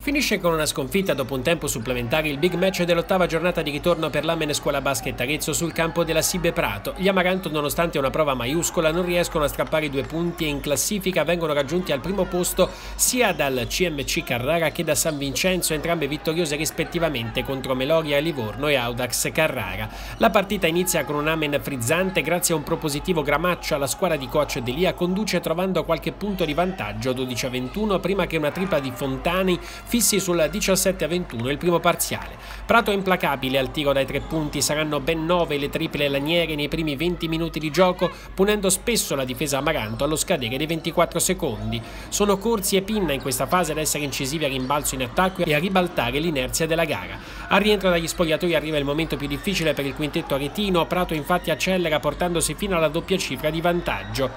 Finisce con una sconfitta dopo un tempo supplementare il big match dell'ottava giornata di ritorno per l'Amen Scuola Basket Arezzo sul campo della Sibe Prato. Gli Amaranto, nonostante una prova maiuscola, non riescono a strappare i 2 punti e in classifica vengono raggiunti al primo posto sia dal CMC Carrara che da San Vincenzo, entrambe vittoriose rispettivamente contro Meloria Livorno e Audax Carrara. La partita inizia con un Amen frizzante. Grazie a un propositivo Gramaccia la squadra di coach Delia conduce trovando qualche punto di vantaggio, 12-21, prima che una tripla di Fontani fissi sul 17-21 il primo parziale. Prato implacabile al tiro dai 3 punti, saranno ben 9 le triple laniere nei primi 20 minuti di gioco, punendo spesso la difesa Amaranto allo scadere dei 24 secondi. Sono Corsi e Pinna in questa fase ad essere incisivi a rimbalzo in attacco e a ribaltare l'inerzia della gara. Al rientro dagli spogliatoi arriva il momento più difficile per il quintetto aretino. Prato infatti accelera portandosi fino alla doppia cifra di vantaggio,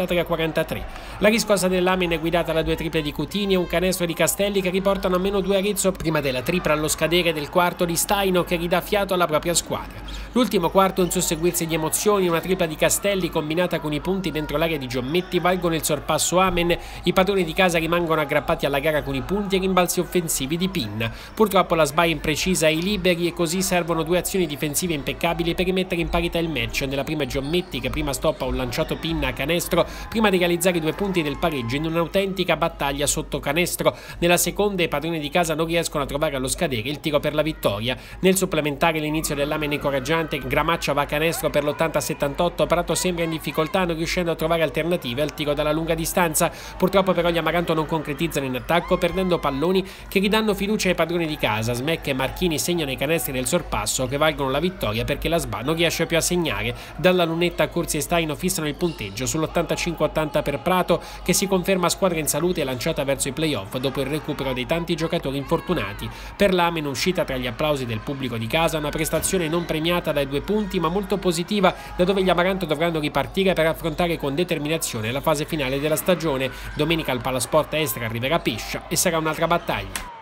53-43. La riscossa dell'Amen è guidata da 2 triple di Cutini e un canestro di Castelli che riportano a -2 Arezzo prima della tripla allo scadere del quarto di Staino che ridà fiato alla propria squadra. L'ultimo quarto è un susseguirsi di emozioni, una tripla di Castelli combinata con i punti dentro l'area di Giommetti valgono il sorpasso Amen, i padroni di casa rimangono aggrappati alla gara con i punti e rimbalzi offensivi di Pinna. Purtroppo la sbaia imprecisa ai liberi e così servono 2 azioni difensive impeccabili per rimettere in parità il match. Nella prima Giommetti che prima stoppa un lanciato Pinna a canestro prima di realizzare i 2 punti del pareggio in un'autentica battaglia sotto canestro. Nella seconda i padroni di casa non riescono a trovare allo scadere il tiro per la vittoria. Nel supplementare l'inizio dell'Amen incoraggiante, Gramaccia va a canestro per l'80-78, Prato sembra in difficoltà non riuscendo a trovare alternative al tiro dalla lunga distanza. Purtroppo però gli Amaranto non concretizzano in attacco perdendo palloni che ridanno fiducia ai padroni di casa. Smecca e Marchini segnano i canestri del sorpasso che valgono la vittoria perché la SBA non riesce più a segnare. Dalla lunetta Corsi e Staino fissano il punteggio sull'85-80 per Prato che si conferma squadra in salute e lanciata verso i playoff dopo il recupero dei tanti giocatori infortunati. Per l'Amen uscita tra gli applausi del pubblico di casa, una prestazione non premiata dai 2 punti ma molto positiva, da dove gli Amaranto dovranno ripartire per affrontare con determinazione la fase finale della stagione. Domenica al Palasport Estra arriverà Pescia e sarà un'altra battaglia.